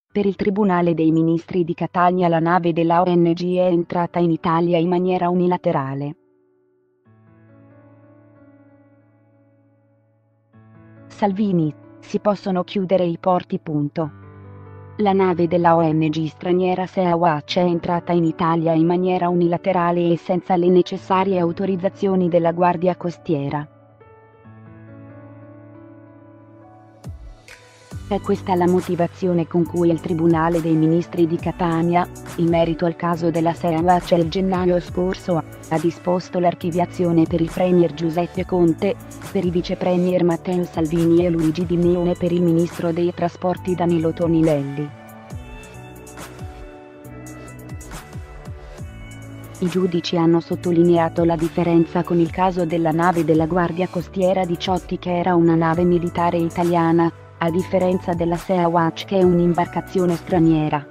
Per il Tribunale dei Ministri di Catania la nave della ONG è entrata in Italia in maniera unilaterale. Salvini, si possono chiudere i porti. La nave della ONG straniera Sea-Watch è entrata in Italia in maniera unilaterale e senza le necessarie autorizzazioni della Guardia Costiera. È questa la motivazione con cui il Tribunale dei Ministri di Catania, in merito al caso della Sea-Watch il gennaio scorso, ha disposto l'archiviazione per il Premier Giuseppe Conte, per i Vice Premier Matteo Salvini e Luigi Di Maio e per il Ministro dei Trasporti Danilo Toninelli. I giudici hanno sottolineato la differenza con il caso della nave della Guardia Costiera Diciotti, che era una nave militare italiana, a differenza della Sea-Watch che è un'imbarcazione straniera.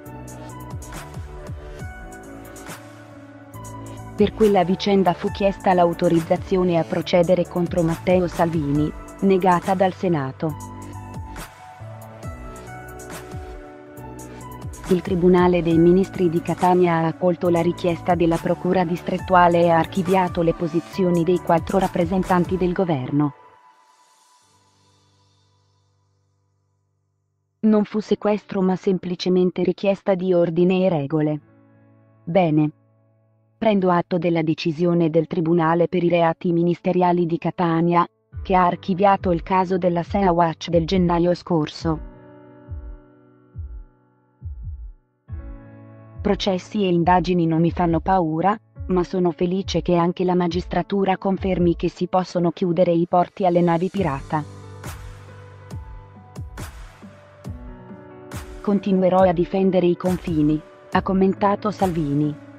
Per quella vicenda fu chiesta l'autorizzazione a procedere contro Matteo Salvini, negata dal Senato. Il Tribunale dei Ministri di Catania ha accolto la richiesta della Procura distrettuale e ha archiviato le posizioni dei 4 rappresentanti del governo. Non fu sequestro ma semplicemente richiesta di ordine e regole. Bene. Prendo atto della decisione del Tribunale per i reati ministeriali di Catania, che ha archiviato il caso della Sea-Watch del gennaio scorso. Processi e indagini non mi fanno paura, ma sono felice che anche la magistratura confermi che si possono chiudere i porti alle navi pirata. Continuerò a difendere i confini, ha commentato Salvini.